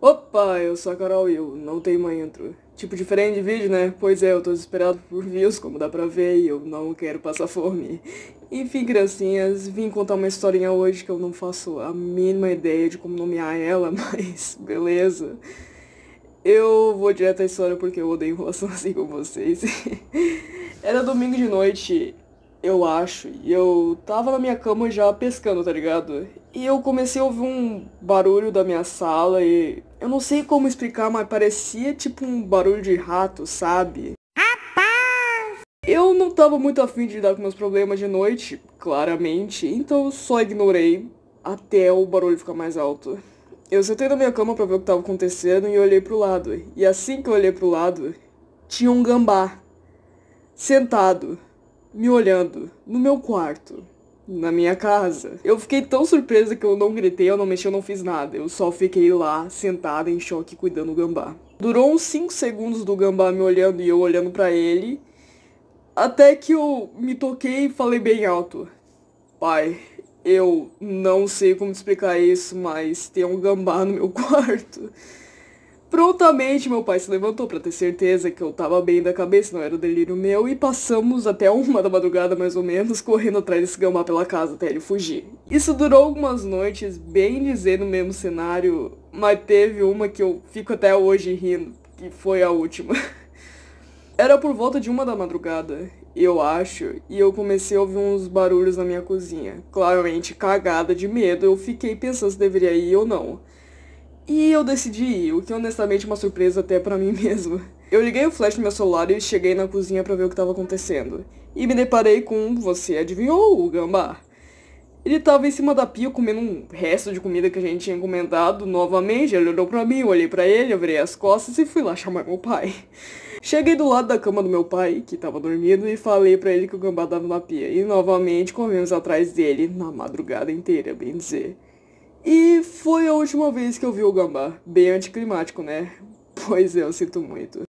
Opa, eu sou a Carol e eu não tenho uma intro. Tipo diferente de vídeo, né? Pois é, eu tô desesperado por views, como dá pra ver, e eu não quero passar fome. Enfim, criancinhas, vim contar uma historinha hoje que eu não faço a mínima ideia de como nomear ela, mas beleza. Eu vou direto à história porque eu odeio enrolação assim com vocês. Era domingo de noite, eu acho, e eu tava na minha cama já pescando, tá ligado? E eu comecei a ouvir um barulho da minha sala e eu não sei como explicar, mas parecia tipo um barulho de rato, sabe? Eu não tava muito afim de lidar com meus problemas de noite, claramente, então eu só ignorei até o barulho ficar mais alto. Eu sentei na minha cama pra ver o que tava acontecendo e olhei pro lado. E assim que eu olhei pro lado, tinha um gambá sentado, me olhando, no meu quarto, na minha casa. Eu fiquei tão surpresa que eu não gritei, eu não mexi, eu não fiz nada. Eu só fiquei lá, sentada em choque, cuidando do gambá. Durou uns 5 segundos do gambá me olhando e eu olhando pra ele, até que eu me toquei e falei bem alto: pai, eu não sei como explicar isso, mas tem um gambá no meu quarto. Prontamente meu pai se levantou pra ter certeza que eu tava bem da cabeça, não era um delírio meu, e passamos até 1 da madrugada mais ou menos, correndo atrás desse gambá pela casa até ele fugir. Isso durou algumas noites, bem dizer no mesmo cenário, mas teve uma que eu fico até hoje rindo, que foi a última. Era por volta de 1 da madrugada, eu acho, e eu comecei a ouvir uns barulhos na minha cozinha. Claramente cagada de medo, eu fiquei pensando se deveria ir ou não. E eu decidi ir, o que honestamente é uma surpresa até pra mim mesmo. Eu liguei o flash no meu celular e cheguei na cozinha pra ver o que tava acontecendo. E me deparei com, você adivinhou, o gambá. Ele tava em cima da pia comendo um resto de comida que a gente tinha encomendado novamente. Ele olhou pra mim, eu olhei pra ele, eu virei as costas e fui lá chamar meu pai. Cheguei do lado da cama do meu pai, que tava dormindo, e falei pra ele que o gambá tava na pia. E novamente corremos atrás dele, na madrugada inteira, bem dizer. E foi a última vez que eu vi o gambá. Bem anticlimático, né? Pois é, eu sinto muito.